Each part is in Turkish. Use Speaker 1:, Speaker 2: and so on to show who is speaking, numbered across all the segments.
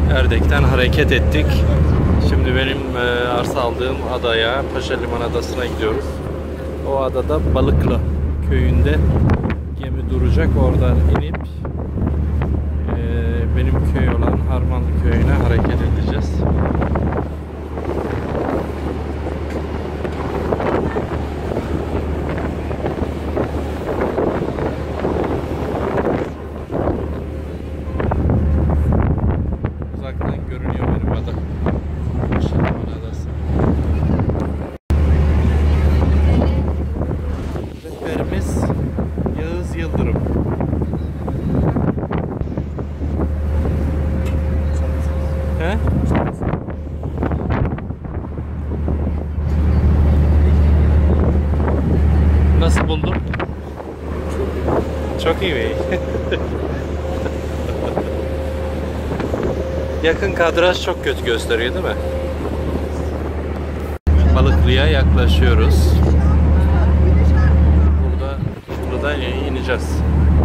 Speaker 1: Erdek'ten hareket ettik. Şimdi benim arsa aldığım adaya, Paşa Liman Adası'na gidiyoruz. O adada Balıklı köyünde gemi duracak. Oradan inip benim köy olan Harmanlı köyüne hareket edeceğiz. Uzaktan görünüyor benim ada. Paşa Liman Adası. Rehberimiz Yağız Yıldırım. He? Nasıl buldun? Çok iyi mi? Yakın kadraj çok kötü gösteriyor değil mi? Balıklı'ya yaklaşıyoruz. Buradan ineceğiz.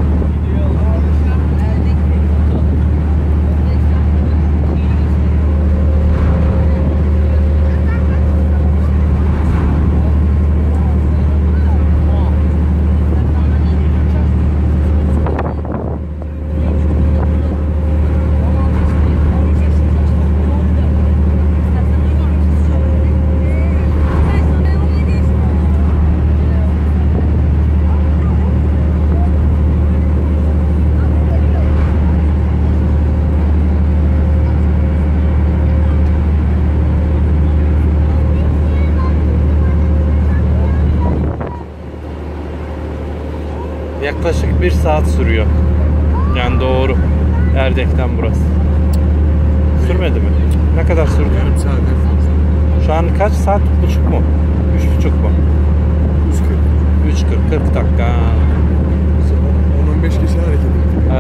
Speaker 1: Yaklaşık 1 saat sürüyor. Yani doğru. Erdek'ten burası. Sürmedi mi? Ne kadar sürdü?
Speaker 2: Yarım saat fazla.
Speaker 1: Şu an kaç saat? 3,5 mu? 3,5 mu? 3:40. 40 dakika.
Speaker 2: 10-15 kişi hareket ediyor.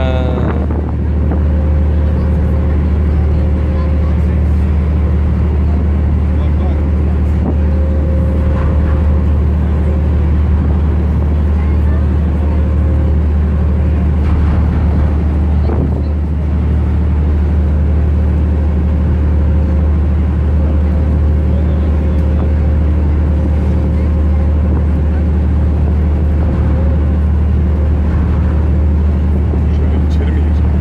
Speaker 2: Şöyle içeri mi gireceğim?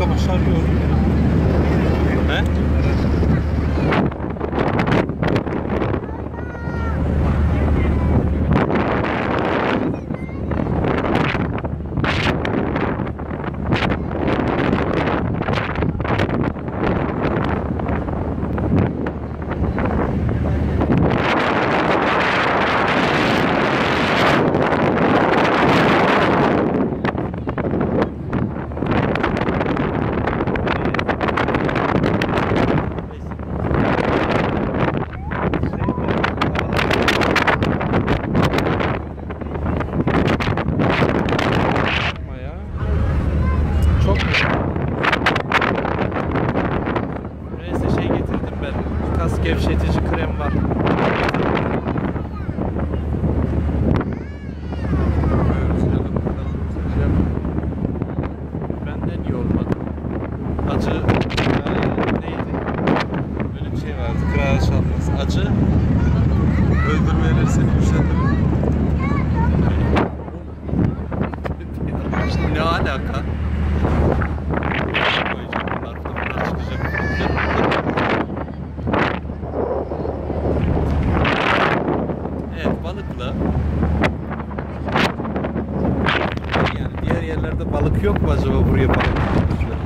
Speaker 1: başarıyorum. He? Gevşetici krem var. Benden iyi olmadı. Acı neydi? Böyle bir şey vardı. Kral çalmaz. Acı
Speaker 2: Öldürmeyeler seni güçlendirir.
Speaker 1: ne alaka? Bunlar çıkacak. Evet, balıkla. Yani diğer yerlerde balık yok mu acaba, buraya balık tutmuşlar?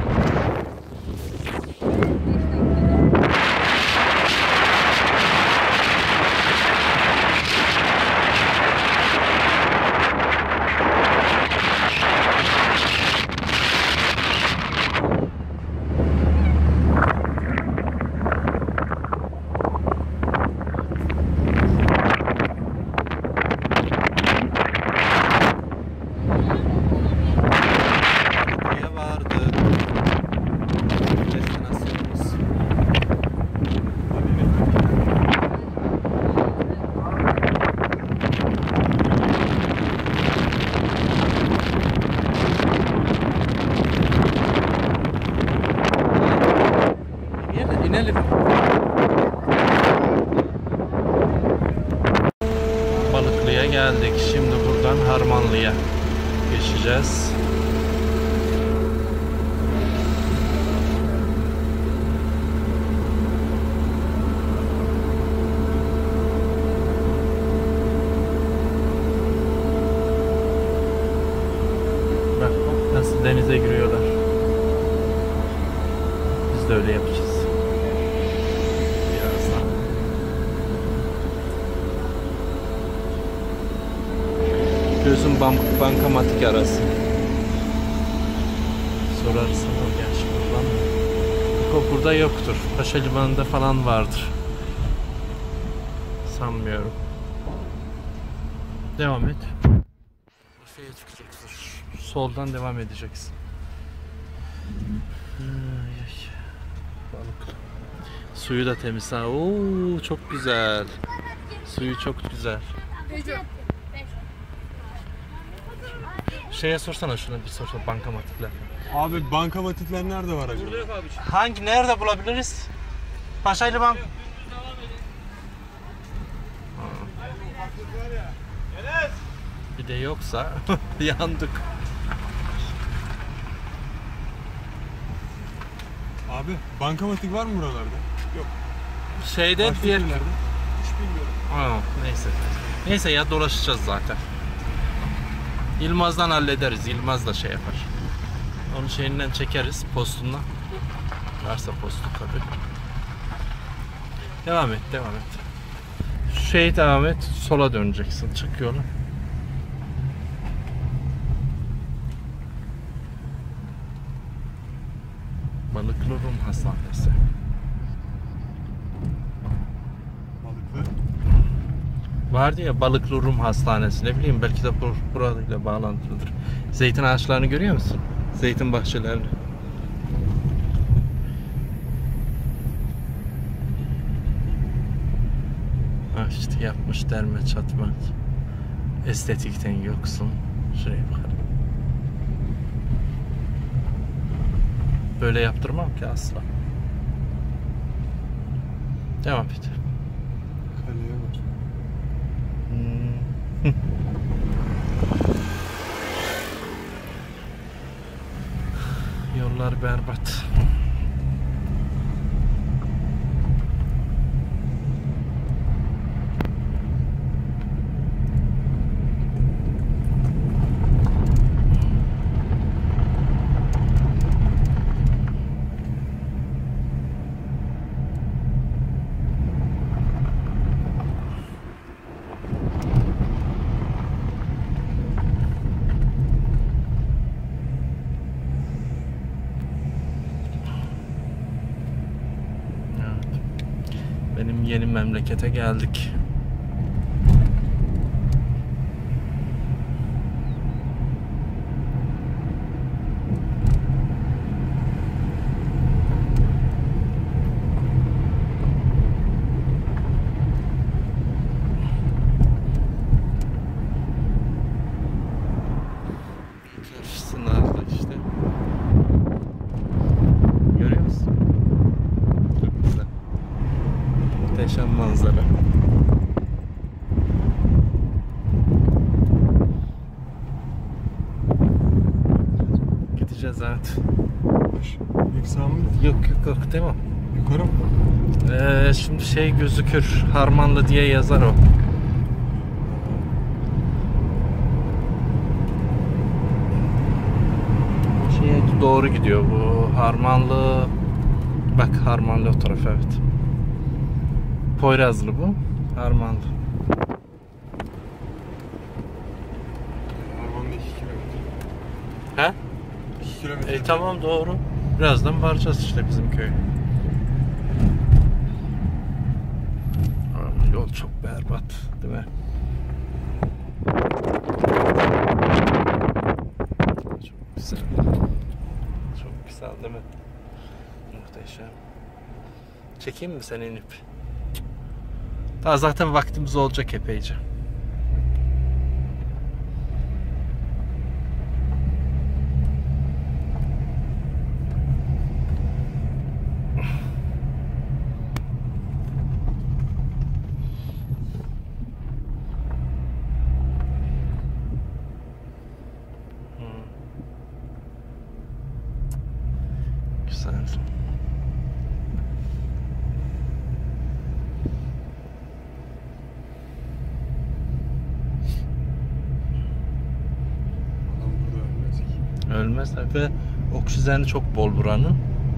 Speaker 1: İnelim. Balıklı'ya geldik. Şimdi buradan Harmanlı'ya geçeceğiz. Bak nasıl denize giriyorlar. Biz de öyle yapacağız. Gözüm bankamatik arası. Sorarsan o gerçi buradan. O burada yoktur. Paşa Limanı'nda falan vardır. Sanmıyorum. Devam et. Şeye çıkacaksın. Soldan devam edeceksin. Balık. Suyu da temiz ha. Oo, çok güzel. Suyu çok güzel. Şeye sorsana, şuna bir sorsana, bankamatikler.
Speaker 2: Abi bankamatikler nerede var acaba?
Speaker 1: Hangi, nerede bulabiliriz? Paşa Liman. Bir de yoksa yandık.
Speaker 2: Abi bankamatik var mı buralarda? Yok.
Speaker 1: Şeyde
Speaker 2: Başka
Speaker 1: diğer...
Speaker 2: yerlerde? Hiç bilmiyorum.
Speaker 1: Neyse. Neyse ya, dolaşacağız zaten. Yılmaz'dan hallederiz. Yılmaz da şey yapar. Onun şeyinden çekeriz, postundan. Varsa postu tabii. Devam et, devam et. Şey devam et, sola döneceksin. Çık yola. Balıklı Rum Hastanesi.
Speaker 2: Balıklı.
Speaker 1: Vardı ya Balıklı Rum Hastanesi, ne bileyim, belki de burayla bağlantılıdır. Zeytin ağaçlarını görüyor musun? Zeytin bahçelerini. İşte yapmış derme çatma. Estetikten yoksun. Şuraya bakalım. Böyle yaptırmam ki asla. Devam et.
Speaker 2: Kaleye bak.
Speaker 1: Yol Yollar berbat. Benim yeni memlekete geldik. Karşısında işte. Görüyor musun? Çok güzel. Muhteşem manzara. Gideceğiz evet.
Speaker 2: İlk sağ mı?
Speaker 1: Yok değil mi?
Speaker 2: Yukarı mı?
Speaker 1: Şimdi şey gözükür. Harmanlı diye yazar o. Şeye doğru gidiyor bu. Harmanlı. Bak Harmanlı o taraf evet. Poyrazlı bu. Harmanlı.
Speaker 2: Harman'da 2 kilometre.
Speaker 1: He?
Speaker 2: 2 kilometre.
Speaker 1: Tamam doğru. Birazdan varacağız işte bizim köy. Yol çok berbat, değil mi? Çok güzel. Çok güzel değil mi? Muhteşem. Çekeyim mi seni inip? Daha zaten vaktimiz olacak epeyce. Güzel.
Speaker 2: Adam burada ölmez ki.
Speaker 1: Ölmez ve oksijeni çok bol buranın.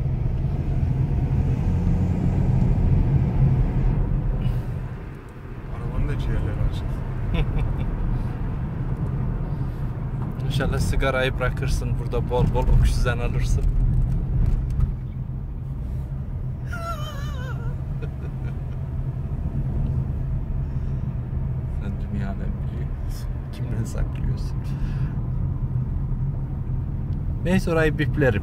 Speaker 2: Arabanın da ciğerleri açık.
Speaker 1: İnşallah sigarayı bırakırsın burada bol bol oksijen alırsın. Sen dünyadan biliyorsun. Kimden saklıyorsun? Neyse orayı biplerim.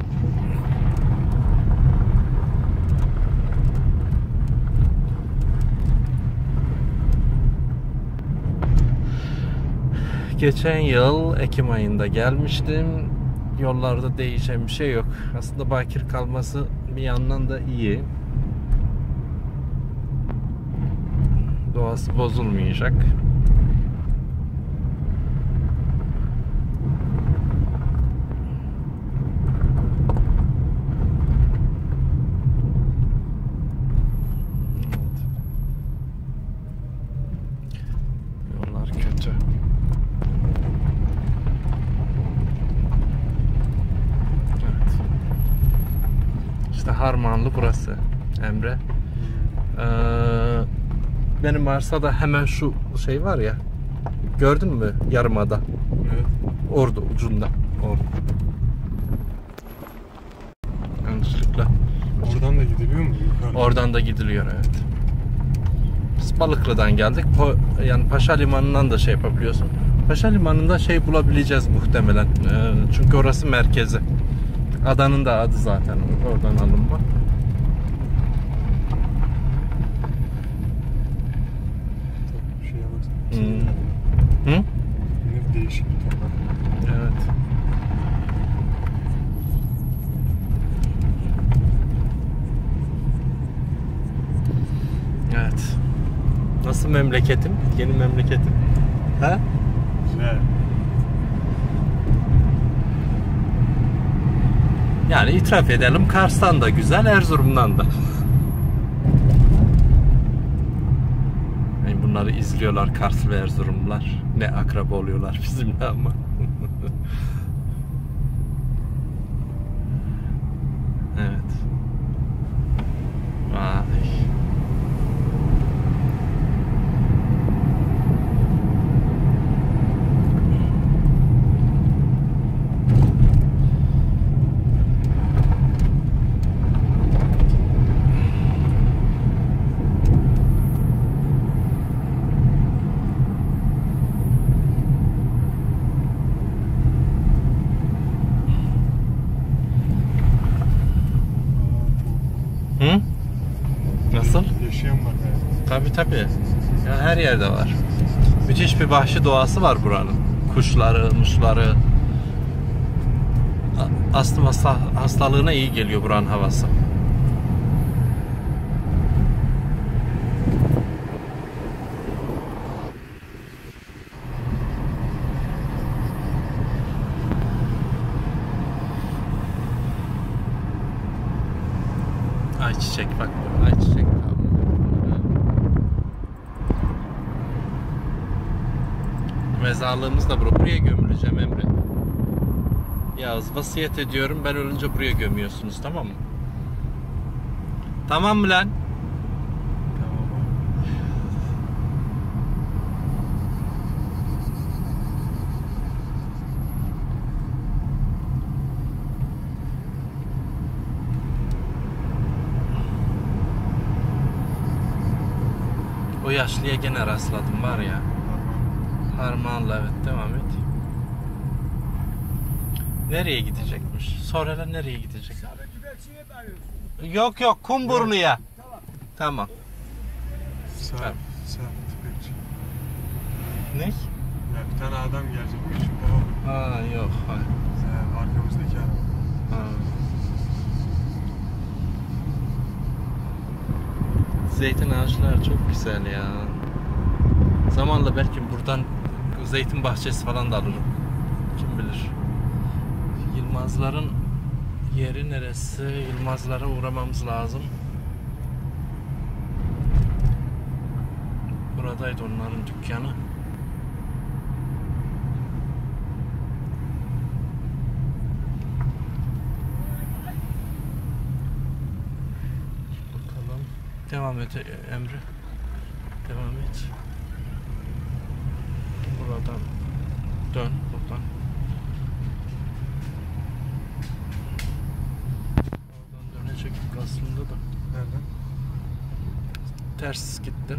Speaker 1: Geçen yıl Ekim ayında gelmiştim. Yollarda değişen bir şey yok. Aslında bakir kalması bir yandan da iyi. Doğası bozulmayacak. Yollar kötü. Evet. İşte Harmanlı burası Emre. Benim arsada hemen şu şey var ya. Gördün mü yarımada?
Speaker 2: Evet.
Speaker 1: Orada ucunda. Orada. Yanlışlıkla.
Speaker 2: Oradan da gidiliyor mu? Yukarı.
Speaker 1: Oradan da gidiliyor evet. Biz Balıklı'dan geldik. Yani Paşa Limanı'ndan da şey yapabiliyorsun. Paşa Limanı'nda şey bulabileceğiz muhtemelen. Çünkü orası merkezi. Adanın da adı zaten oradan alınma.
Speaker 2: Şeye baksana.
Speaker 1: Hı?
Speaker 2: Ne değişik bir toprak.
Speaker 1: Evet. Evet. Nasıl memleketim? Yeni memleketim. Ha?
Speaker 2: Güzel.
Speaker 1: Yani itiraf edelim, Kars'tan da güzel, Erzurum'dan da. Yani bunları izliyorlar Kars ve Erzurumlular. Ne akraba oluyorlar bizimle ama. Evet. Vay. Hı? Nasıl?
Speaker 2: Yaşayan var yani.
Speaker 1: Tabii tabii. Ya her yerde var. Müthiş bir vahşi doğası var buranın. Kuşları, muşları. Astım hastalığına iyi geliyor buranın havası. Ayçiçek bak, ayçiçek. Mezarlığımız da buraya gömüleceğim Emre. Yağız, vasiyet ediyorum, ben ölünce buraya gömüyorsunuz, tamam mı? Tamam mı lan?
Speaker 2: Tamam abi.
Speaker 1: O yaşlıya gene rastladım var ya. Harmanlı, evet, devam et. Nereye gidecekmiş? Sonra nereye gidecek? Yok yok, Kumburnu'ya. Tamam.
Speaker 2: Sağ
Speaker 1: Tamam.
Speaker 2: tüfekçi.
Speaker 1: Ne?
Speaker 2: Ya bir tane adam gelecekmiş. O
Speaker 1: Ha yok. Ha.
Speaker 2: arkamızdaki adam.
Speaker 1: Ha. Zeytin ağaçları çok güzel ya. Zamanla belki buradan zeytin bahçesi falan da alırım. Kim bilir. Yılmazların yeri neresi? Yılmazlara uğramamız lazım. Buradaydı onların dükkanı. Bakalım. Devam et Emre. Devam et. Buradan dön buradan. Oradan dönecektik aslında da.
Speaker 2: Nereden?
Speaker 1: Ters gittin.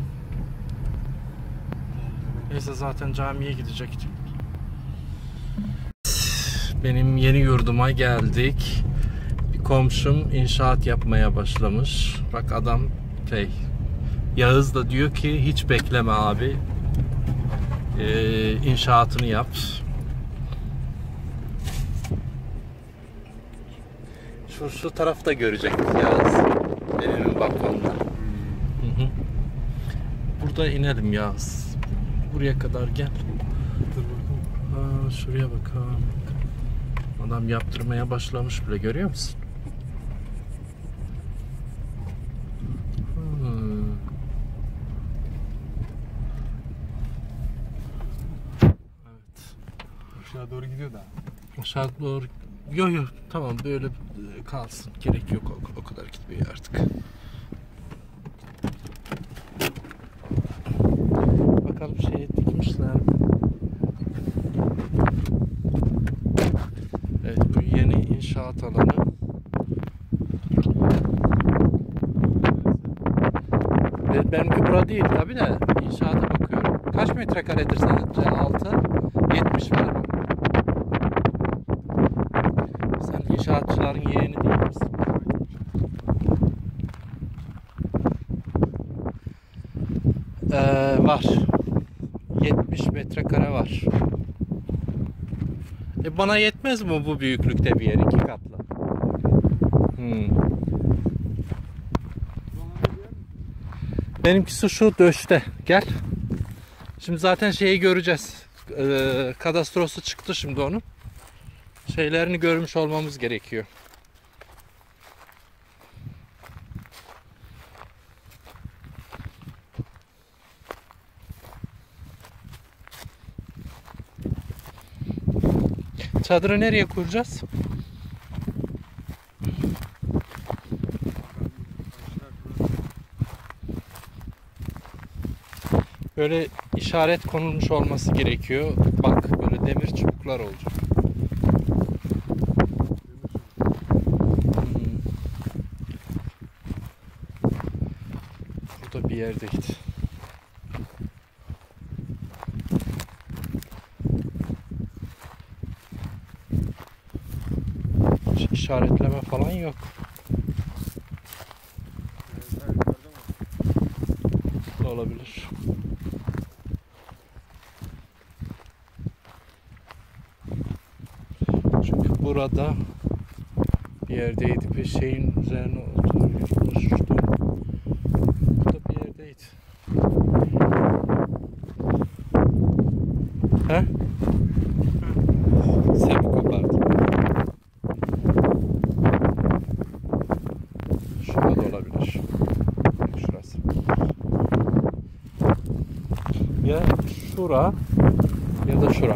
Speaker 1: Neyse zaten camiye gidecektik. Benim yeni yurduma geldik. Bir komşum inşaat yapmaya başlamış. Bak adam Yağız da diyor ki hiç bekleme abi. İnşaatını yap. Şu tarafta görecektik Yağız. Benim balkonda. Hı. Burada inelim Yağız. Buraya kadar gel.
Speaker 2: Dur bakalım.
Speaker 1: Şuraya bakalım. Adam yaptırmaya başlamış bile, görüyor musun? Evet.
Speaker 2: Aşağı doğru gidiyor da.
Speaker 1: Aşağı doğru. Yok tamam, böyle kalsın. Gerek yok, o kadar gitmiyor artık. Bakalım dikmişler. Evet, bu yeni inşaat alanı. Benimki bura değil tabi de, inşaata bakıyorum. Kaç metrekaredir sence? 6? 70 var mı? Sen inşaatçıların yeğeni değil misin? Var. 70 metrekare var. Bana yetmez mi bu büyüklükte bir yer? 2 katlı. Benimkisi şu döşte. Gel. Şimdi zaten şeyi göreceğiz. Kadastrosu çıktı şimdi onun. Şeylerini görmüş olmamız gerekiyor. Çadırı nereye kuracağız? Böyle işaret konulmuş olması gerekiyor. Bak böyle demir çubuklar olacak. Burada bir yerdeydi. Hiç işaretleme falan yok. Olabilir. Çünkü burada bir yerdeydi. Bir şeyin üzerine oturmuştu. Burada bir yerdeydi. He? Sen mi kopardın? Şurada olabilir. Şurası. Ya şura ya da şura.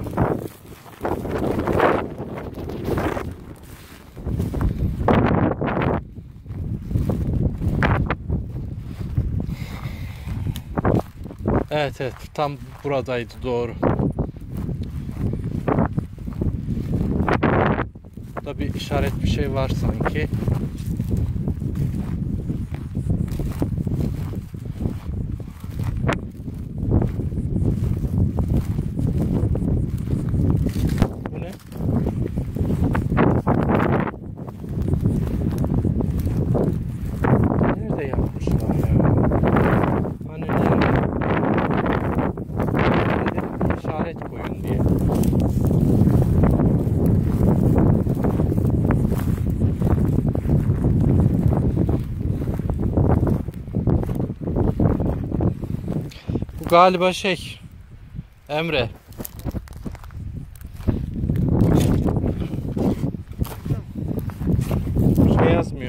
Speaker 1: Evet evet tam buradaydı doğru. Burada bir işaret bir şey var sanki. Bu ne? Nerede yapmışlar ya? Hani nerede? Nerede? İşaret koyun diye. Bu galiba şey Emre. Şey yazmıyor.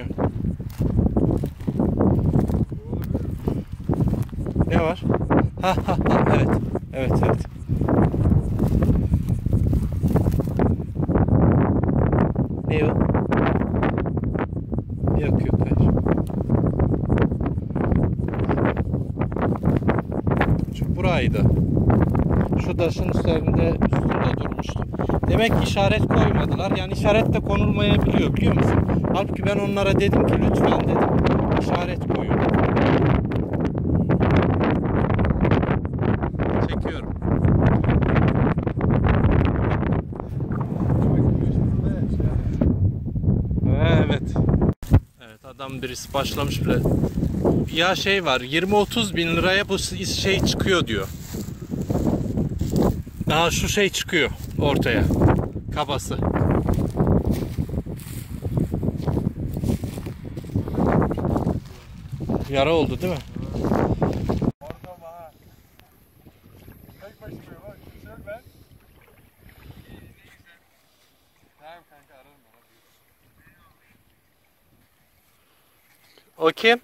Speaker 1: Ne var? Ha ha ha evet. Evet evet. Ne o? Yok yok hayır. Şu buraydı. Şu taşın üstünde durmuştu. Demek ki işaret koymadılar. Yani işaret de konulmayabiliyor biliyor musun? Halbuki ben onlara dedim ki lütfen dedim işaret koyun. Çekiyorum. Evet. Evet adam birisi başlamış bile. Ya şey var 20-30 bin liraya bu şey çıkıyor diyor. Daha şu şey çıkıyor ortaya. Kabası. Yara oldu değil mi? O kim?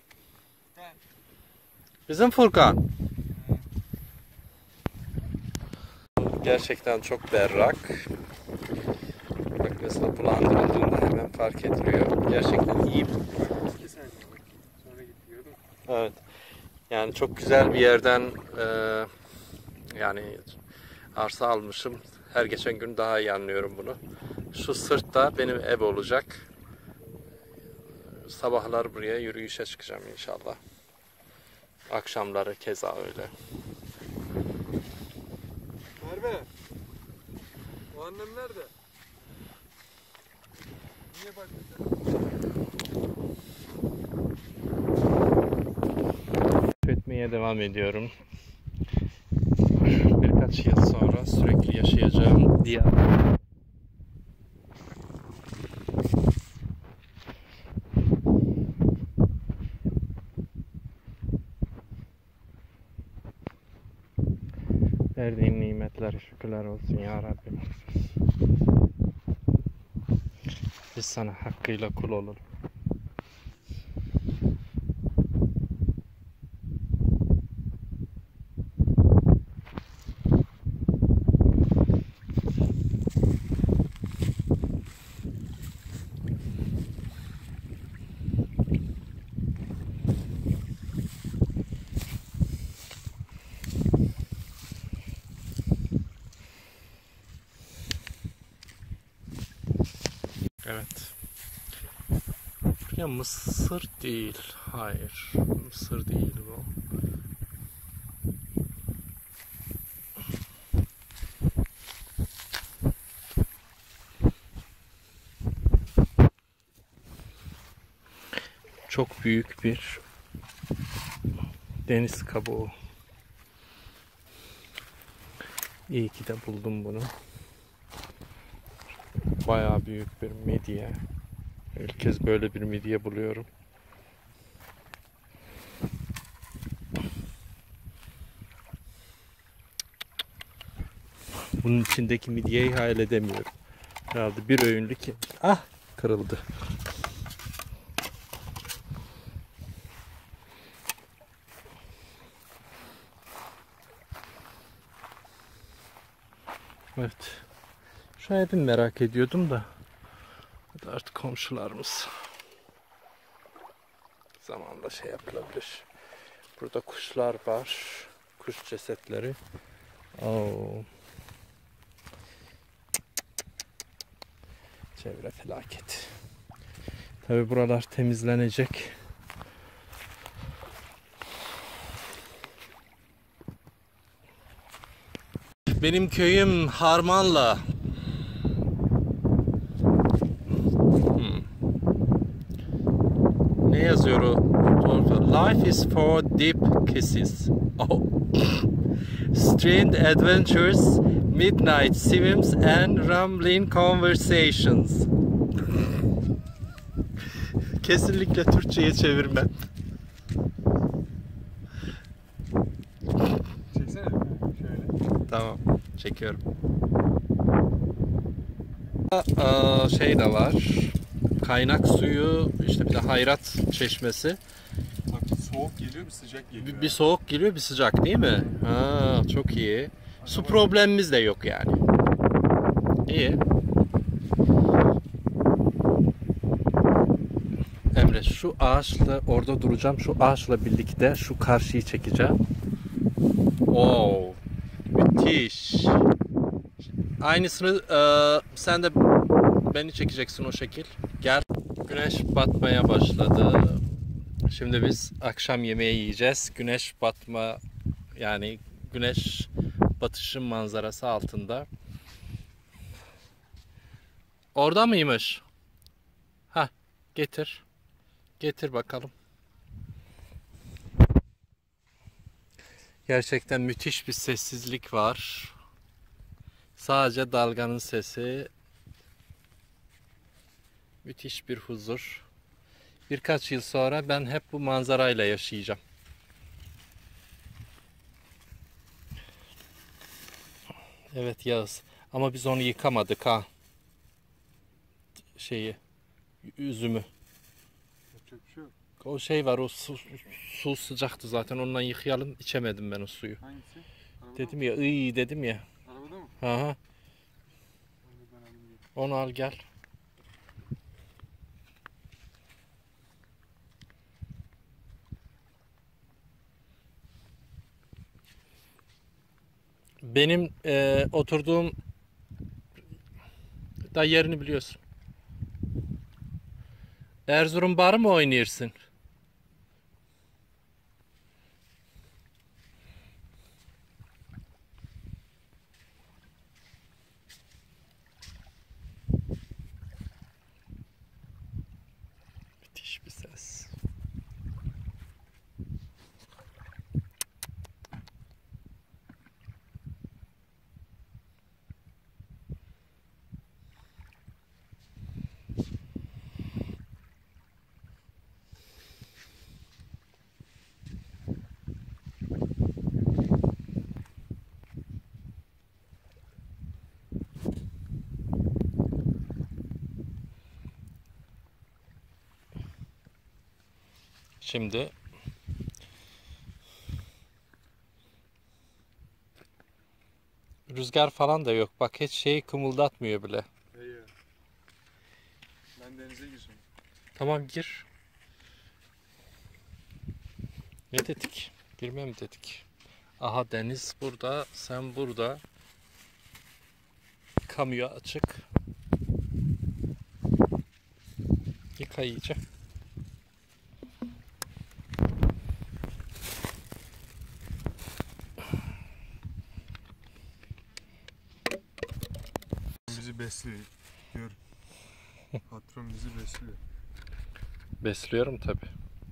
Speaker 1: Bizim Furkan. Gerçekten çok berrak. Bak mesela bulandırıldığında hemen fark ediliyor. Gerçekten iyi. Evet. Yani çok güzel bir yerden yani arsa almışım. Her geçen gün daha iyi anlıyorum bunu. Şu sırtta benim ev olacak. Sabahlar buraya yürüyüşe çıkacağım inşallah. Akşamları keza öyle.
Speaker 2: Merve. O annem nerede? Niye
Speaker 1: Etmeye devam ediyorum. Birkaç yıl sonra sürekli yaşayacağım diye. Verdiğin nimetlere şükürler olsun ya Rabbim. Biz sana hakkıyla kul olalım. Ya mısır değil. Hayır. Mısır değil bu. Çok büyük bir deniz kabuğu. İyi ki de buldum bunu. Bayağı büyük bir midye. İlk kez böyle bir midye buluyorum. Bunun içindeki midyeyi hayal edemiyorum. Herhalde bir öğünlük. Ah, kırıldı. Evet. Şu evi merak ediyordum da. Hadi artık komşularımız. Zamanla şey yapılabilir. Burada kuşlar var. Kuş cesetleri. Oo. Çevre felaket. Tabi buralar temizlenecek. Benim köyüm Harmanlı. Ne yazıyor o? Life is for deep kisses. Oh. Strange adventures, midnight swims and rambling conversations. Kesinlikle Türkçe'ye çevirme.
Speaker 2: Çeksene şöyle.
Speaker 1: Tamam, çekiyorum. Şey de var. Kaynak suyu, işte bir de Hayrat Çeşmesi.
Speaker 2: Bak soğuk geliyor bir sıcak geliyor.
Speaker 1: Bir soğuk geliyor, bir sıcak değil mi? Ha, çok iyi. Su problemimiz de yok yani. İyi. Emre, şu ağaçla orada duracağım. Şu ağaçla birlikte şu karşıyı çekeceğim. Oo, müthiş. Aynısını sen de beni çekeceksin o şekil. Gel. Güneş batmaya başladı. Şimdi biz akşam yemeği yiyeceğiz. Güneş batma, yani güneş batışı manzarası altında. Orada mıymış? Ha, getir. Getir bakalım. Gerçekten müthiş bir sessizlik var. Sadece dalganın sesi. Müthiş bir huzur. Birkaç yıl sonra ben hep bu manzarayla yaşayacağım. Evet Yağız. Ama biz onu yıkamadık ha. Üzümü.
Speaker 2: Yapacak bir şey yok.
Speaker 1: O şey var, o su sıcaktı zaten, ondan yıkayalım. İçemedim ben o suyu.
Speaker 2: Hangisi? Arabada
Speaker 1: Dedim
Speaker 2: mı?
Speaker 1: ya, iyi dedim ya.
Speaker 2: Arabada mı?
Speaker 1: Aha.
Speaker 2: Ben alayım diye.
Speaker 1: Onu al gel. Benim oturduğum da yerini biliyorsun. Erzurum barı mı oynuyorsun? Müthiş bir ses. Şimdi rüzgar falan da yok. Bak hiç şeyi kımıldatmıyor bile.
Speaker 2: İyi. Ben denize gireceğim.
Speaker 1: Tamam gir. Ne dedik? Girme mi dedik? Aha deniz burada, sen burada. Kamuya açık. Yıka iyice.
Speaker 2: besliyor. Gör. Patron bizi besliyor.
Speaker 1: Besliyorum tabi.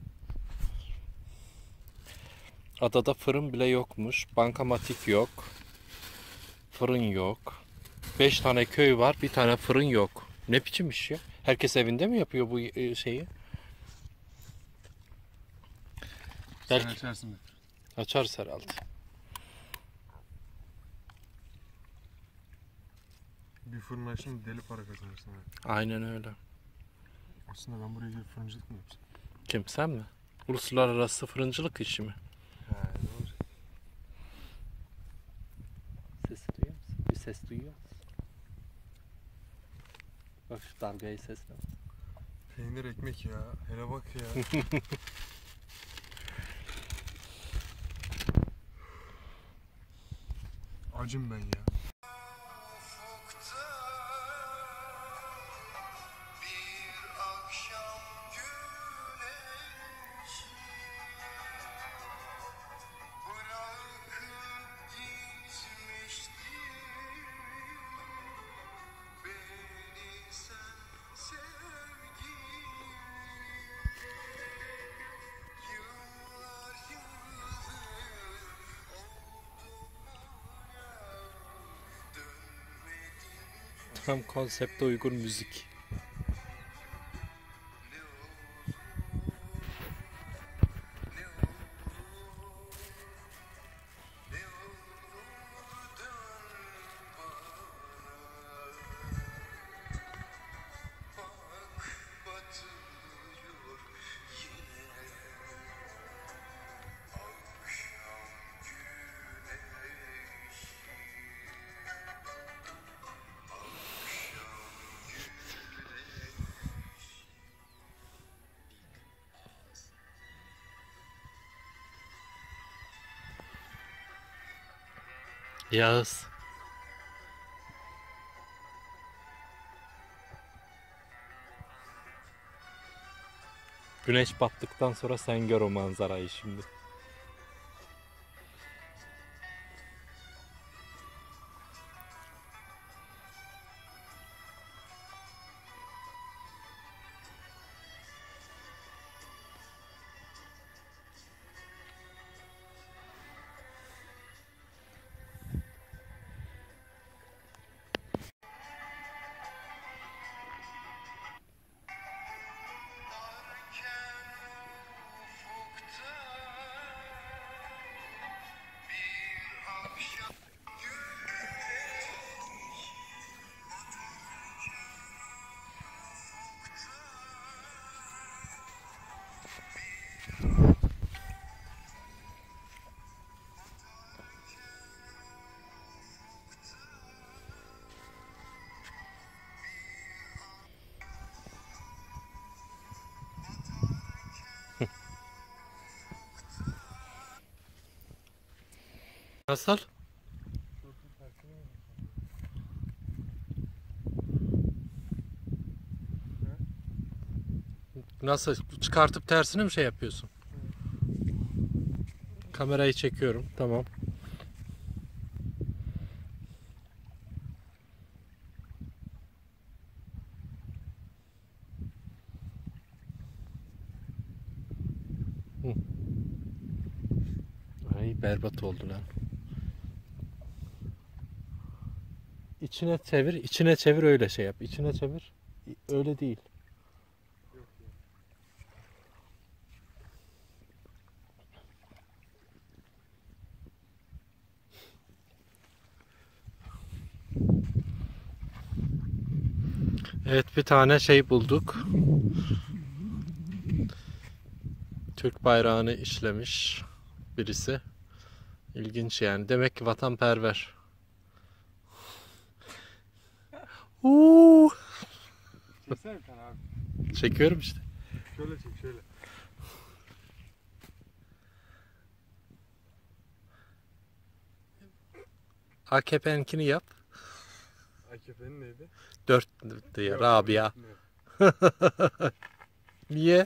Speaker 1: Adada fırın bile yokmuş. Bankamatik yok. Fırın yok. 5 tane köy var, bir tane fırın yok. Ne biçim iş ya? Herkes evinde mi yapıyor bu şeyi?
Speaker 2: Sen
Speaker 1: Belki
Speaker 2: açarsın.
Speaker 1: açarız herhalde.
Speaker 2: Bir fırın açtın deli para kazanırsın.
Speaker 1: Aynen öyle.
Speaker 2: Aslında ben buraya gelip fırıncılık mı yapsam?
Speaker 1: Kim, sen mi? Uluslararası fırıncılık işi mi?
Speaker 2: He ne olacak?
Speaker 1: Ses duyuyor musun? Bir ses duyuyor musun? Bak şu dalgayı sesle.
Speaker 2: Peynir ekmek ya. Hele bak ya. Acım ben ya.
Speaker 1: Tam konsepte uygun müzik. Yağız. Güneş battıktan sonra sen gör o manzarayı şimdi. Nasıl? Nasıl? Çıkartıp tersine mi şey yapıyorsun? Kamerayı çekiyorum. Tamam. Ay berbat oldu lan. İçine çevir, içine çevir, öyle şey yap. İçine çevir. Öyle değil. Evet, bir tane şey bulduk. Türk bayrağını işlemiş birisi. İlginç yani. Demek ki vatanperver.
Speaker 2: Çeksene bir tane abi.
Speaker 1: Çekiyorum işte.
Speaker 2: Şöyle çek şöyle.
Speaker 1: AKP'ninkini yap.
Speaker 2: AKP'nin neydi?
Speaker 1: 4 diye
Speaker 2: Yok,
Speaker 1: Rabia.
Speaker 2: ne?
Speaker 1: Niye?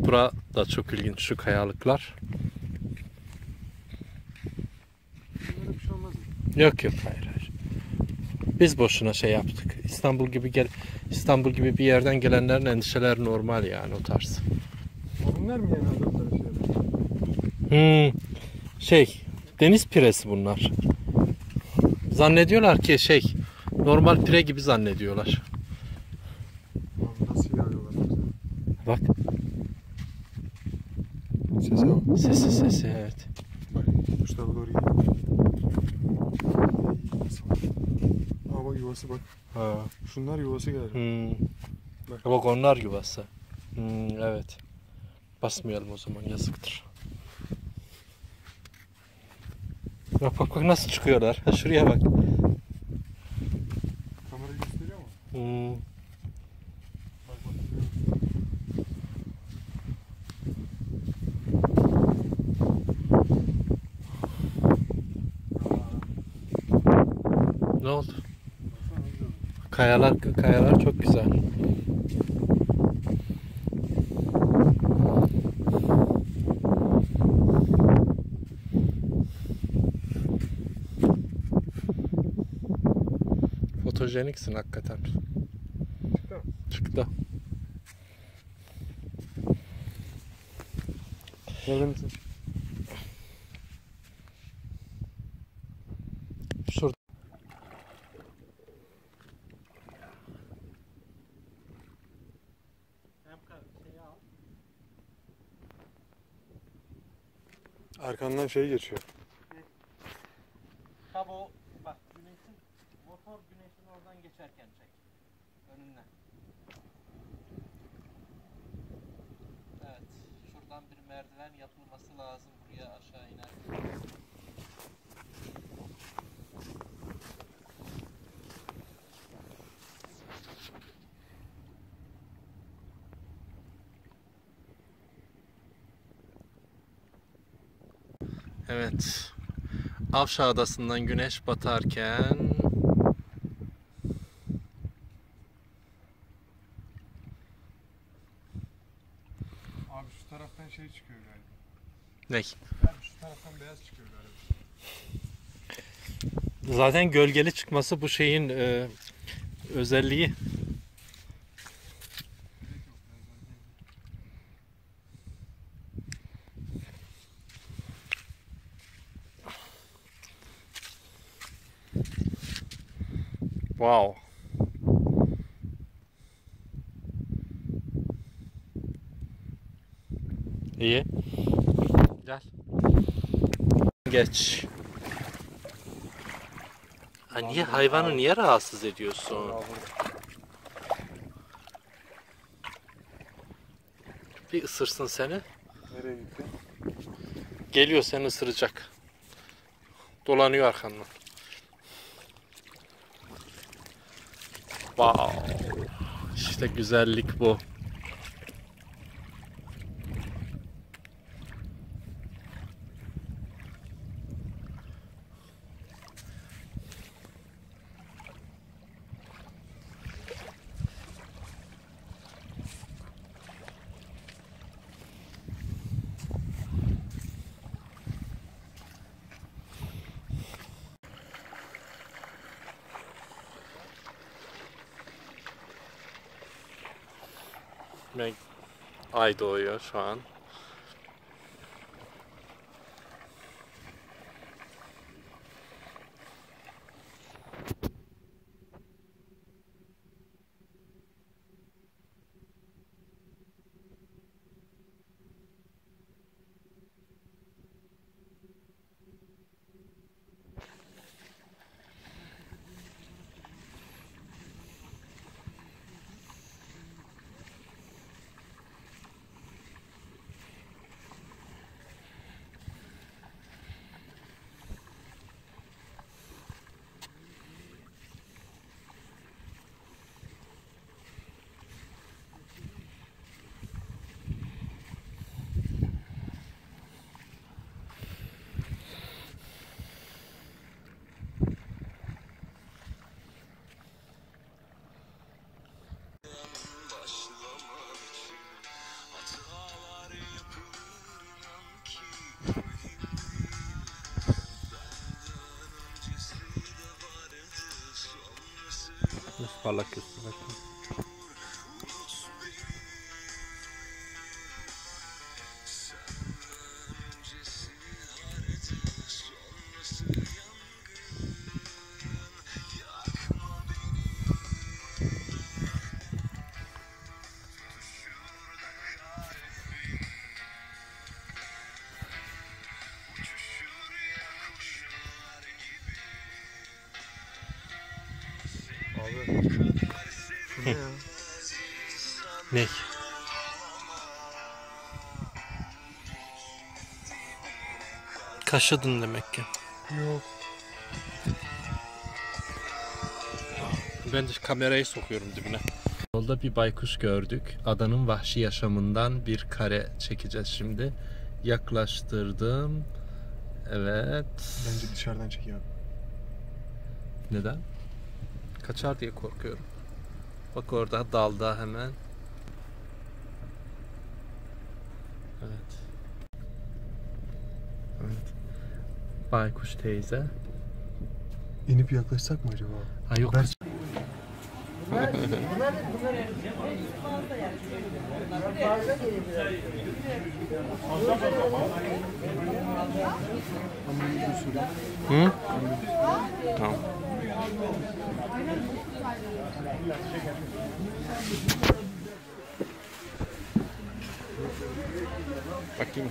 Speaker 1: Bura da çok ilginç, şu kayalıklar.
Speaker 2: Bunlara bir şey olmaz mı?
Speaker 1: Yok yok, hayır hayır. Biz boşuna şey yaptık. İstanbul gibi bir yerden gelenlerin endişeleri normal yani, o tarz.
Speaker 2: Bunlar mı yani adamlara şeyler?
Speaker 1: Deniz piresi bunlar. Zannediyorlar ki normal pire gibi zannediyorlar.
Speaker 2: Abi nasıl yağıyorlar bize?
Speaker 1: Bak
Speaker 2: Sese bak.
Speaker 1: sesi evet.
Speaker 2: Bak şu tarafa doğru gidiyor. Aa bak yuvası bak.
Speaker 1: Ha.
Speaker 2: Şunlar yuvası galiba.
Speaker 1: Bak onlar yuvası. Evet. Basmayalım o zaman, yazıktır. Bak nasıl çıkıyorlar. Ha, şuraya bak.
Speaker 2: Kamerayı gösteriyor mu? Bak bak.
Speaker 1: Ne oldu?
Speaker 2: Baksana ne güzel.
Speaker 1: Kayalar çok güzel. Fotojeniksin hakikaten.
Speaker 2: Çıktı mı?
Speaker 1: Çıktı.
Speaker 2: Nereden misin?
Speaker 1: Şurada.
Speaker 2: Arkandan şey geçiyor.
Speaker 1: Tabi o bak, motor güneşin oradan geçerken çek. Önünden. Evet. Şuradan bir merdiven yapılması lazım buraya aşağı iner. Evet. Avşa Adası'ndan güneş batarken
Speaker 2: Abi şu taraftan şey çıkıyor galiba.
Speaker 1: ne?
Speaker 2: Abi şu taraftan beyaz çıkıyor galiba.
Speaker 1: Zaten gölgeli çıkması bu şeyin özelliği. Wow. İyi. Gel. Geç. Ha, hayvanı niye rahatsız ediyorsun? Bir ısırsın seni.
Speaker 2: Nereye gitti?
Speaker 1: Geliyor, seni ısıracak. Dolanıyor arkandan. Wow. İşte güzellik bu. Ay doğuyor şu an. Isparlak üstü bakın.
Speaker 2: Abi. Bu ne ya?
Speaker 1: Ne? Kaşıdın demek ki.
Speaker 2: Yok.
Speaker 1: Ben de kamerayı sokuyorum dibine. Yolda bir baykuş gördük. Adanın vahşi yaşamından bir kare çekeceğiz şimdi. Yaklaştırdım. Evet.
Speaker 2: Bence dışarıdan çek abi.
Speaker 1: Neden? Kaçar diye korkuyorum. Bak orada dalda hemen. Evet. Evet. Baykuş teyze.
Speaker 2: İnip yaklaşsak mı acaba?
Speaker 1: Ha yok.
Speaker 2: Ben...
Speaker 1: Hı? Tamam. Bakayım.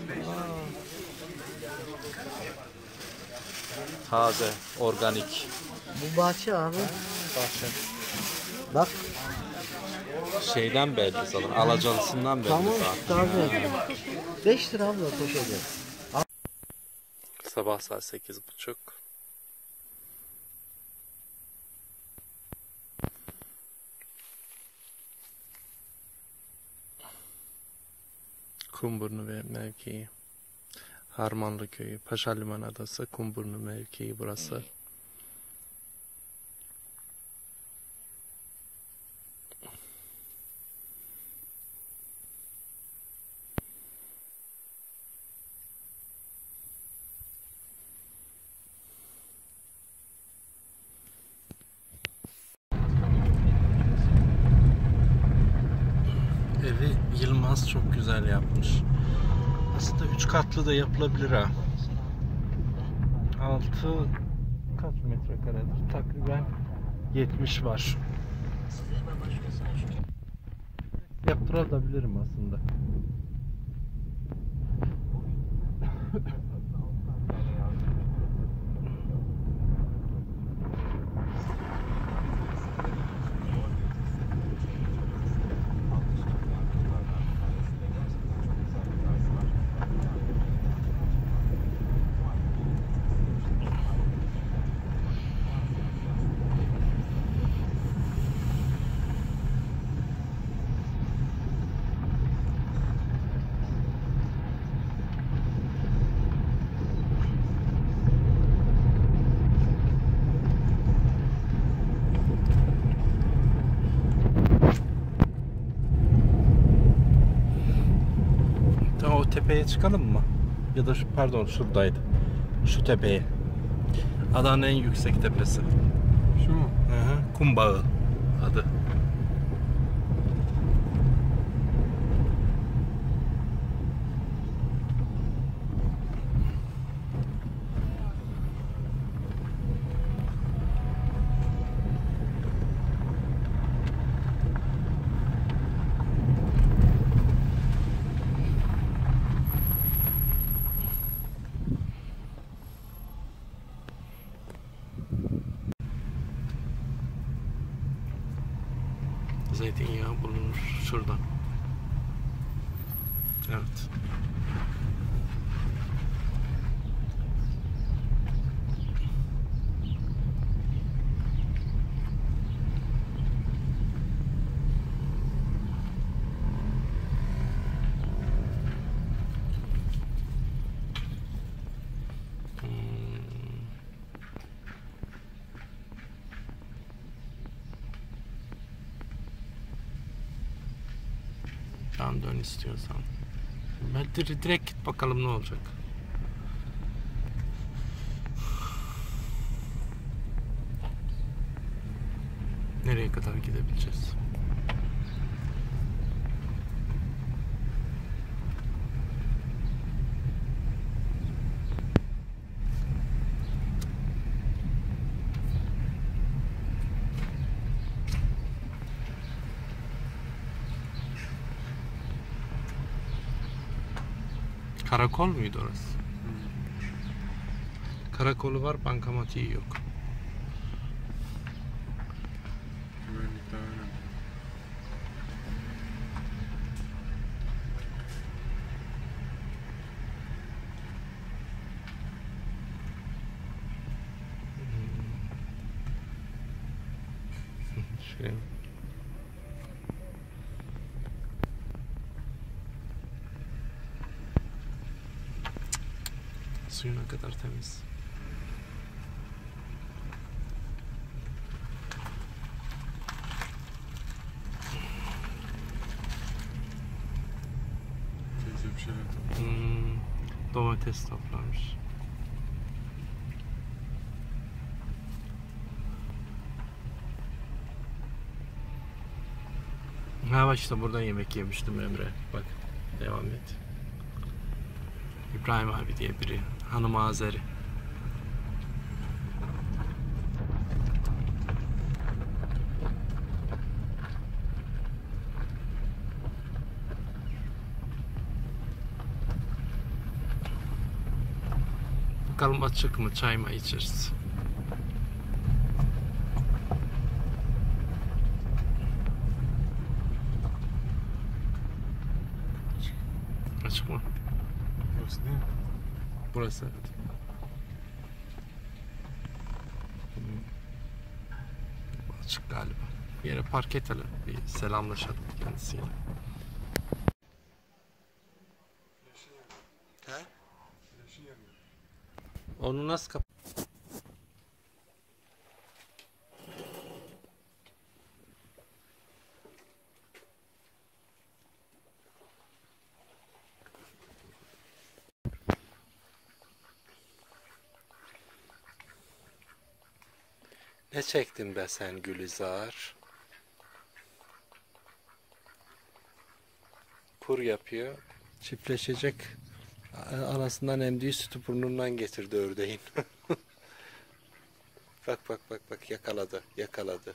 Speaker 1: Taze, organik.
Speaker 3: Bu bahçe abi.
Speaker 1: Bahçe.
Speaker 3: Bak.
Speaker 1: Şeyden belli zaten, Alacalısından belli
Speaker 3: Tamam
Speaker 1: zaten.
Speaker 3: taze. 5 lira abla poşeti.
Speaker 1: Sabah saat 8:30. Kumburnu ve mevkii. Harmanlı köyü, Paşaliman Adası, Kumburnu mevkii burası. Evi Yılmaz çok güzel yapmış. Aslında 3 katlı da yapılabilir ha. 6 kaç metrekaredir? Takriben 70 var. Yaptırabilirim aslında. O tepeye çıkalım mı? Ya da pardon şuradaydı. Şu tepeye. Adanın en yüksek tepesi.
Speaker 2: Şu mu?
Speaker 1: Hı hı. Kumbağı adı. Zeytinyağı bulunur şuradan. Evet. Tamam dön istiyorsan. Ben direkt git bakalım ne olacak. nereye kadar gidebileceğiz? Karakol muydu orası? Karakolu var, bankamatiği yok.
Speaker 2: Güvenlik daha önemli.
Speaker 1: Şey. Suyu ne kadar temiz.
Speaker 2: Teyze bir şeyler topluyor.
Speaker 1: Domates toplamış. Ha bak işte buradan yemek yemiştim Emre. Bak devam et. İbrahim abi diye biri. Hanım Azeri. Bakalım açık mı? Çay mı içeriz? Açık mı?
Speaker 2: Burası değil mi?
Speaker 1: Burası evet. Açık galiba. Bir yere park edelim. Bir selamlaşalım kendisiyle. He?
Speaker 2: Flaşı yanıyor.
Speaker 1: Onu nasıl kap... Ne çektin be sen Gülizar? Kur yapıyor. Çiftleşecek. Anasından emdiği sütü burnundan getirdi ördeğin. Bak bak bak bak yakaladı. Yakaladı.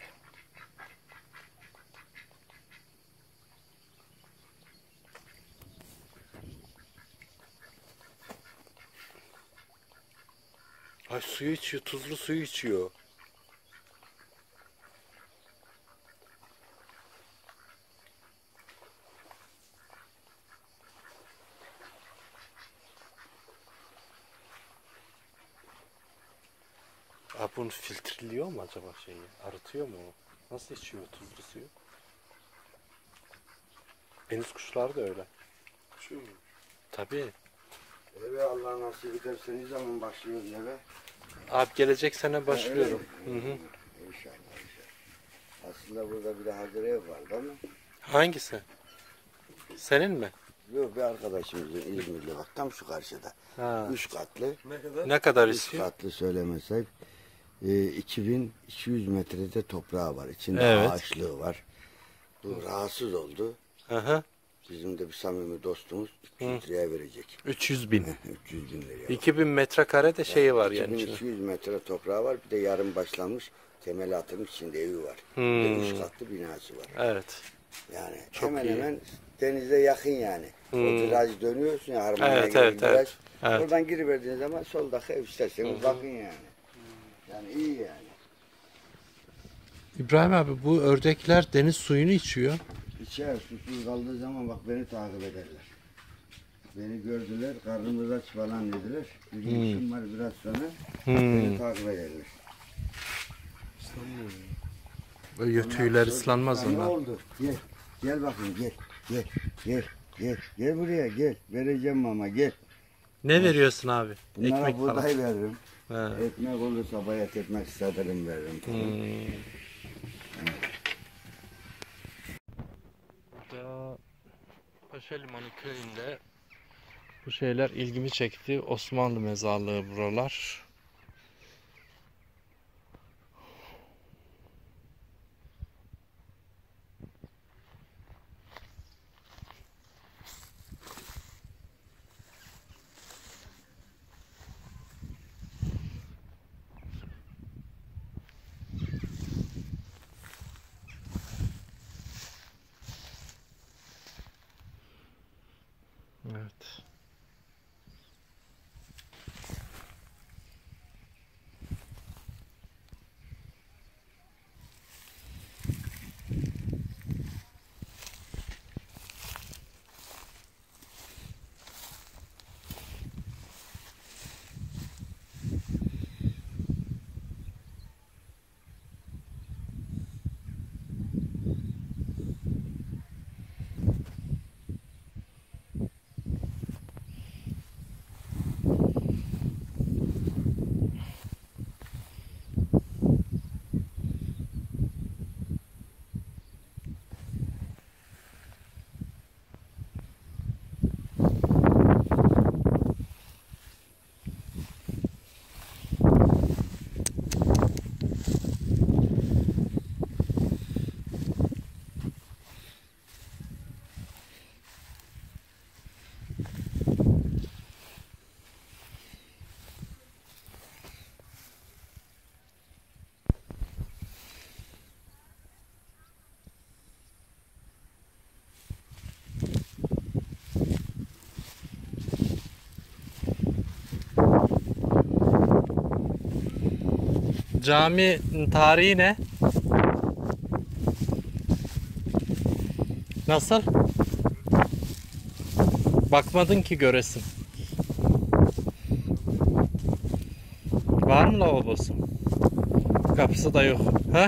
Speaker 1: Ay suyu içiyor. Tuzlu suyu içiyor. Abi bunu filtreliyor mu acaba şeyi? Arıtıyor mu o? Nasıl içiyor tuzlu suyu? Deniz kuşları da öyle.
Speaker 2: Şu mu?
Speaker 1: Tabii.
Speaker 4: Eve Allah nasip ederse ne zaman başlıyoruz eve?
Speaker 1: Abi gelecek sene başlıyorum. Hı hı.
Speaker 4: İnşallah inşallah. Aslında burada bir de hazır ev vardı ama
Speaker 1: Hangisi? Senin mi?
Speaker 4: yok bir arkadaşımızın İzmirli bak tam şu karşıda.
Speaker 1: Ha.
Speaker 4: 3 katlı.
Speaker 1: Ne kadar
Speaker 4: 3
Speaker 1: istiyor?
Speaker 4: katlı söylemesek 2200 metrede toprağı var. İçinde
Speaker 1: Evet.
Speaker 4: ağaçlığı var. Bu rahatsız oldu.
Speaker 1: Hı.
Speaker 4: Bizim de bir samimi dostumuz 300 liraya verecek.
Speaker 1: 300 bin.
Speaker 4: 300 bin liraya.
Speaker 1: 2000 metrekare de şeyi var yani. içinde.
Speaker 4: 2200 metre toprağı var. Bir de yarım başlanmış. Temeli atılmış içinde evi var. Bir de 3 katlı binası var.
Speaker 1: Evet.
Speaker 4: Yani
Speaker 1: Çok
Speaker 4: hemen
Speaker 1: iyi.
Speaker 4: hemen denize yakın yani. O viraj dönüyorsun ya harmoniye
Speaker 1: Evet,
Speaker 4: gelen
Speaker 1: evet,
Speaker 4: viraj.
Speaker 1: evet. Evet.
Speaker 4: Oradan giriverdiğiniz zaman soldaki ev isterseniz bakın yani. Yani iyi yani.
Speaker 1: İbrahim abi bu ördekler deniz suyunu içiyor.
Speaker 4: İçer susuz kaldığı zaman bak beni takip ederler. Beni gördüler, karnımız aç falan dediler. Bizim işim var biraz sonra. Beni takip ederler.
Speaker 1: Böyle tüyler ıslanmaz
Speaker 4: Ya ne
Speaker 1: onlar.
Speaker 4: oldu? Gel. Gel bakayım gel. Gel. Gel. Gel. Gel buraya gel. Vereceğim mama gel.
Speaker 1: Ne veriyorsun abi?
Speaker 4: Bunlara
Speaker 1: Ekmek falan.
Speaker 4: buğday veririm.
Speaker 1: Ha.
Speaker 4: Ekmek olursa bayat ekmek satırım veririm.
Speaker 1: Burada Paşalimanı köyünde bu şeyler ilgimi çekti. Osmanlı mezarlığı buralar. Cami tarihi ne? Nasıl? Bakmadın ki göresin. Var mı lavabosu? Kapısı da yok. Ha?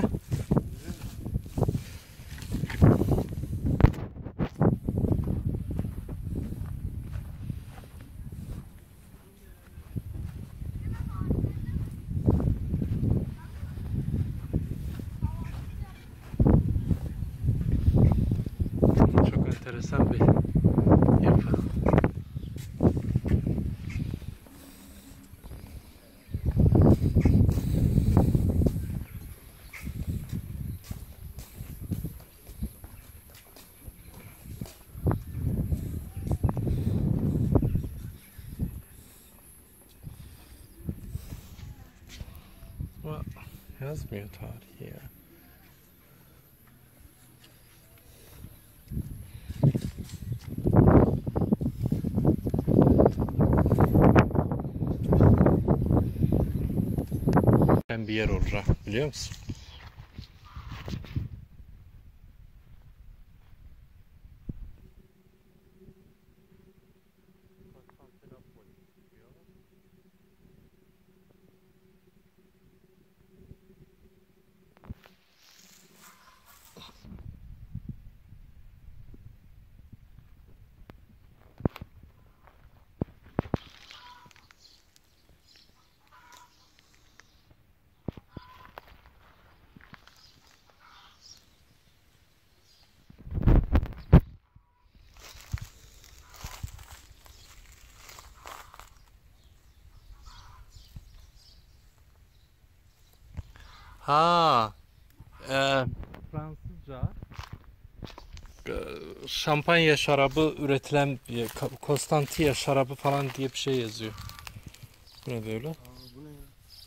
Speaker 1: Çok enteresan bir yapı. Ama yazmıyor tarihi ya. Bir yer olur ha, biliyor musun? Ha, Fransızca şampanya şarabı üretilen Konstantiye şarabı falan diye bir şey yazıyor. Bu ne böyle?
Speaker 2: Bu ne ya?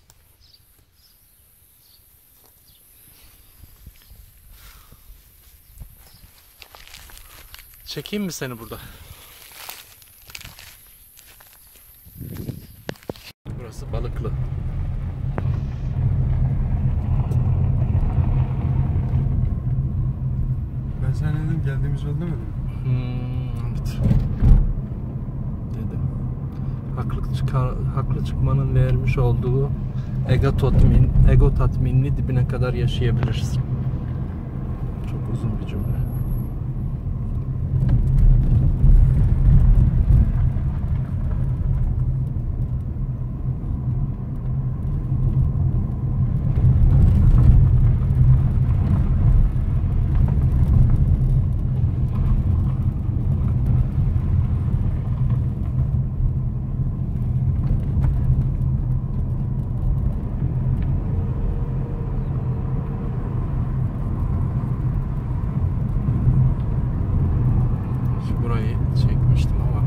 Speaker 1: Çekeyim mi seni burada? Burası Balıklı.
Speaker 2: Ben sana ne dedim, geldiğimiz yol demedim mi?
Speaker 1: Evet. Dedim. Haklı çıkmanın vermiş olduğu ego tatminini dibine kadar yaşayabilirsin. Çok uzun bir cümle. Burayı çekmiştim ama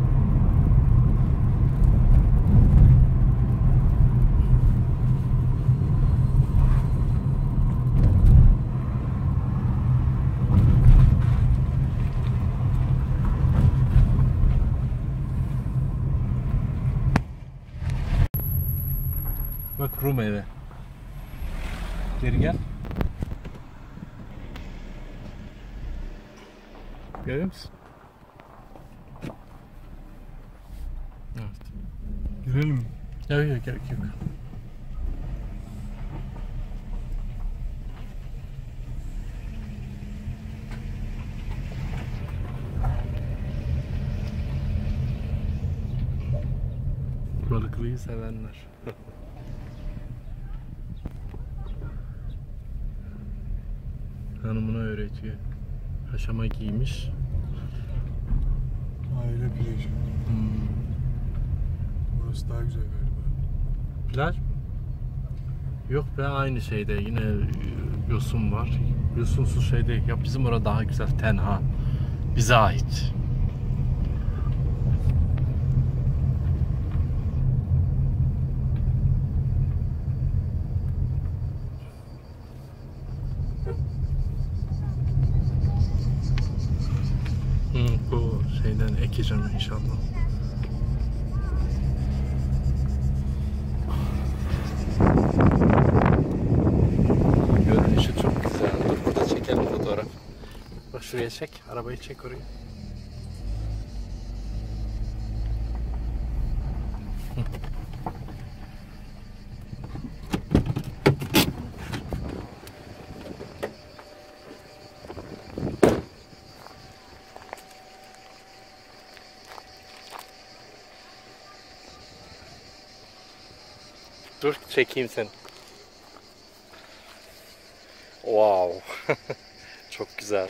Speaker 1: bak Rum evi. Geri gel. Görüyor musun? Evet.
Speaker 2: Girelim mi?
Speaker 1: Yok yok gerek yok. Balıklıyı sevenler. Hanımına öğretiyor. Haşama giymiş.
Speaker 2: Aile plajı. Burası daha güzel galiba.
Speaker 1: Plaj mı? Yok be, aynı şeyde yine yosun var. Yosunsuz şey değil. Ya bizim orada daha güzel, tenha. Bize ait. Bu şeyden ekeceğim inşallah. şuraya çek. Arabayı çek oraya. Dur çekeyim seni. Wow. Çok güzel.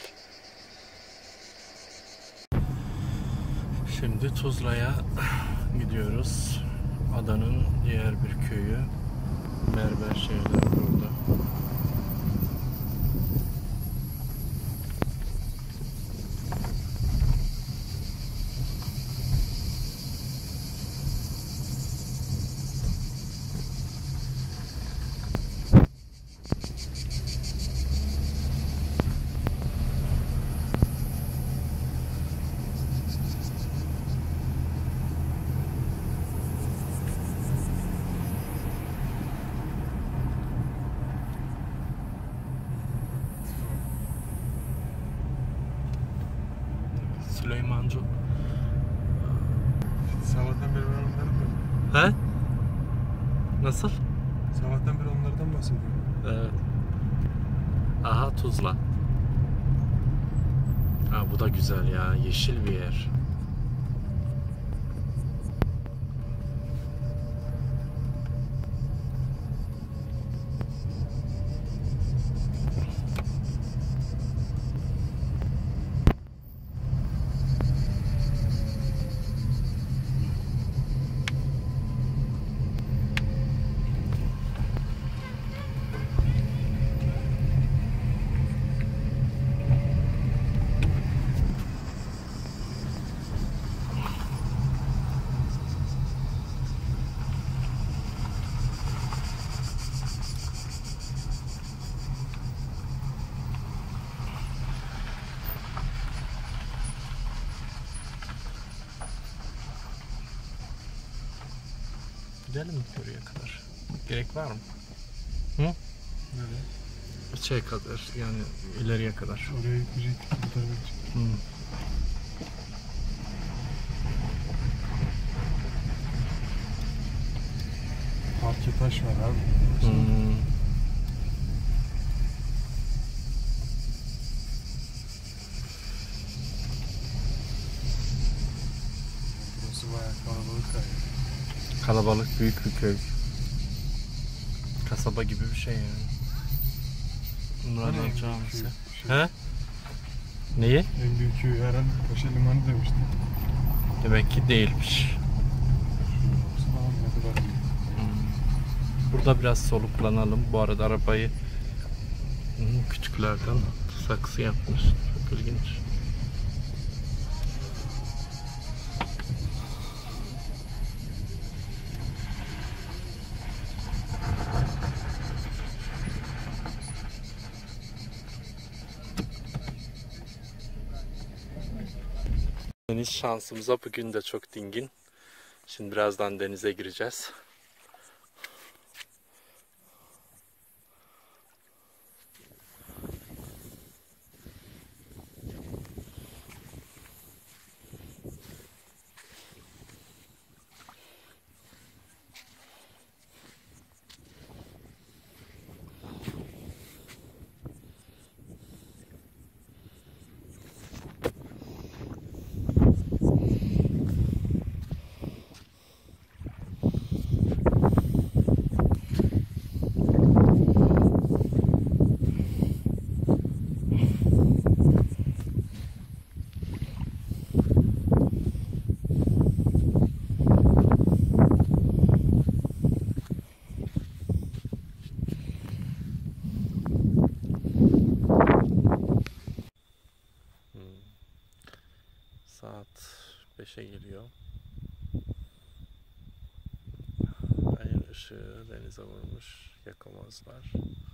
Speaker 1: Şimdi Tuzla'ya gidiyoruz. Adanın diğer bir köyü. Berber şehirler burada. Süleymancı.
Speaker 2: Sabahtan beri ben onları diyorum.
Speaker 1: He? Nasıl?
Speaker 2: Sabahtan beri onlardan bahsediyorum.
Speaker 1: Evet. Aha Tuzla. Ha bu da güzel ya. Yeşil bir yer. Gidelim mi oraya kadar? Gerek var mı? Hı?
Speaker 2: Nereye?
Speaker 1: Şey kadar yani ileriye kadar.
Speaker 2: Oraya gidecektik. Bu tarafa gidecektik.
Speaker 1: Hı.
Speaker 2: Parke taş var abi.
Speaker 1: Hmm.
Speaker 2: Burası bayağı kalabalık galiba.
Speaker 1: Kalabalık büyük bir köy. Kasaba gibi bir şey yani. Murat
Speaker 2: Hani en büyük
Speaker 1: Camisi.
Speaker 2: köy?
Speaker 1: He? Neyi?
Speaker 2: En büyük köy herhalde Paşa Limanı demişti.
Speaker 1: Demek ki değilmiş.
Speaker 2: Şurada olsa ne kadar büyük.
Speaker 1: Burada biraz soluklanalım. Bu arada arabayı küçüklerden saksı yapmış. Çok ilginç. Deniz şansımıza bugün de çok dingin. Şimdi birazdan denize gireceğiz. Saat 5'e geliyor. Ayın ışığı denize vurmuş. Yakamazlar.